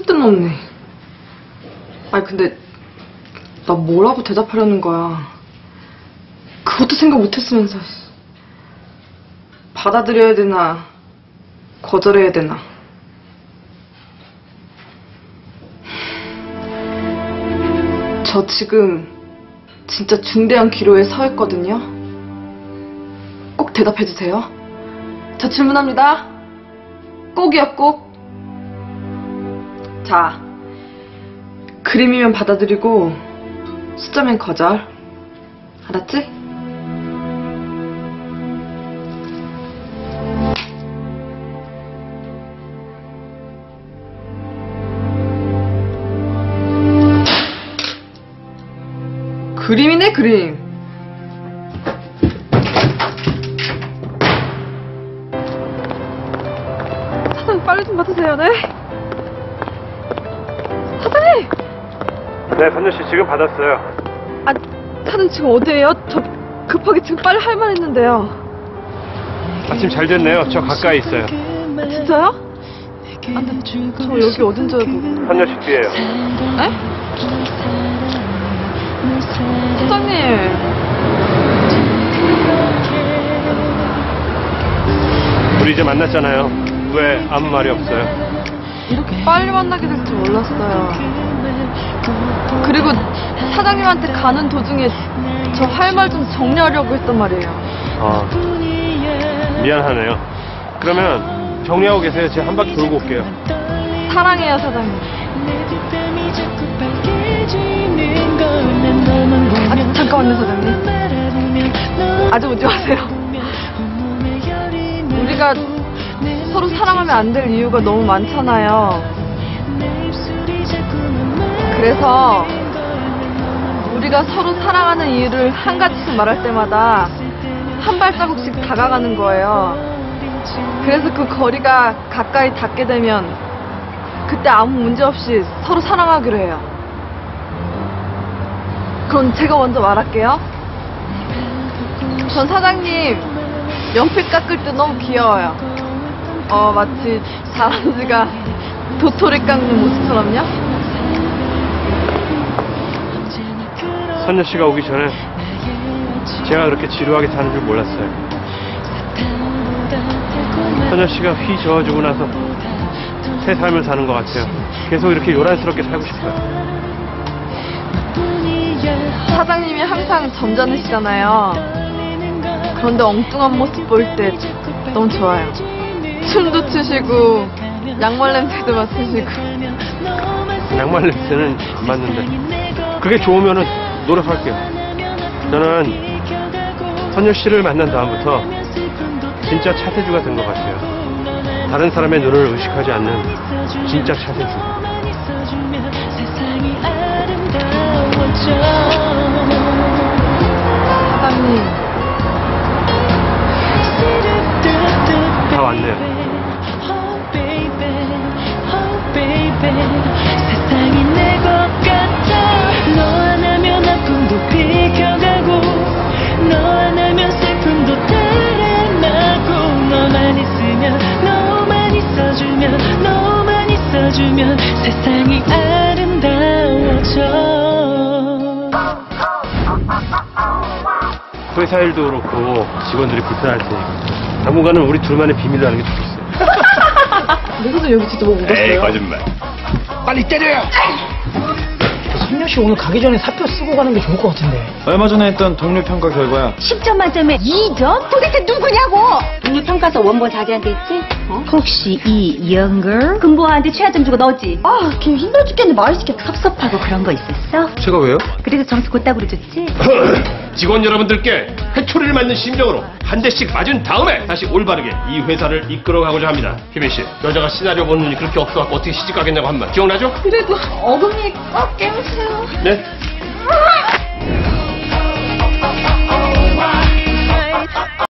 쓸데없네. 아니 근데 나 뭐라고 대답하려는 거야. 그것도 생각 못했으면서. 받아들여야 되나 거절해야 되나. 저 지금 진짜 중대한 기로에 서 있거든요. 꼭 대답해주세요. 저 질문합니다. 꼭이요, 꼭. 자, 그림이면 받아들이고 숫자면 거절. 알았지? 그림이네, 그림. 사장님, 빨리 좀 받으세요, 네? 사장님! 네, 선녀씨 지금 받았어요. 아, 사장님 지금 어디에요? 저 급하게 지금 빨리 할 말 있는데요. 마침 잘 됐네요. 저 가까이 있어요. 아, 진짜요? 아, 근데 저 여기 어딘 줄 알고. 선녀씨 뒤에요. 에? 사장님. 우리 이제 만났잖아요. 왜 아무 말이 없어요? 이렇게 빨리 만나게 될 줄 몰랐어요. 그리고 사장님한테 가는 도중에 저 할 말 좀 정리하려고 했단 말이에요. 아, 미안하네요. 그러면 정리하고 계세요. 제가 한 바퀴 돌고 올게요. 사랑해요, 사장님. 아, 잠깐만요, 사장님. 아직 오지 마세요. 우리가 서로 사랑하면 안 될 이유가 너무 많잖아요. 그래서 우리가 서로 사랑하는 이유를 한 가지씩 말할 때마다 한 발자국씩 다가가는 거예요. 그래서 그 거리가 가까이 닿게 되면 그때 아무 문제 없이 서로 사랑하기로 해요. 그럼 제가 먼저 말할게요. 전 사장님 연필 깎을 때 너무 귀여워요. 마치 다람쥐가 도토리 깎는 모습처럼요. 선녀씨가 오기 전에 제가 그렇게 지루하게 사는 줄 몰랐어요. 선녀씨가 휘 저어주고 나서 새 삶을 사는 것 같아요. 계속 이렇게 요란스럽게 살고 싶어요. 사장님이 항상 점잖으시잖아요. 그런데 엉뚱한 모습 볼 때 너무 좋아요. 춤도 추시고 양말 냄새도 맡으시고. 양말 냄새는 안 맡는데 그게 좋으면은 노력할게요. 저는 선녀씨를 만난 다음부터 진짜 차세주가 된 것 같아요. 다른 사람의 눈을 의식하지 않는 진짜 차세주. 사장님. 다 왔네요. 세상이 내 것 같아. 너 하나면 아픔도 비켜가고 너 하나면 슬픔도 달아나고 너만 있으면 너만 있어주면 너만 있어주면 세상이 아름다워져. 회사 일도 그렇고 직원들이 불편할 테니까 당분간은 우리 둘만의 비밀로 하는 게 좋겠어요. 내 사장 여기 진짜 뭐 묻었어요? 에이, 거짓말. 빨리 때려요! 선녀씨 오늘 가기 전에 사표 쓰고 가는 게 좋을 것 같은데. 얼마 전에 했던 동료평가 결과야. 10점 만점에 2점? 도대체 누구냐고! 동료평가서 원본 자기한테 있지? 혹시 이 영걸? 금보아한테 최하점 주고 너지? 걔 힘들어 죽겠는데 말이 시켜 섭섭하고 그런 거 있었어? 제가 왜요? 그래서 점수 곧다구로 줬지? 직원 여러분들께 회초리를 맞는 심정으로 한 대씩 맞은 다음에 다시 올바르게 이 회사를 이끌어가고자 합니다. 희민 씨, 여자가 시나리오 보는 눈이 그렇게 없어갖고 어떻게 시집 가겠냐고 한 말 기억나죠? 그래도 어금니 꽉 깨우세요. 네?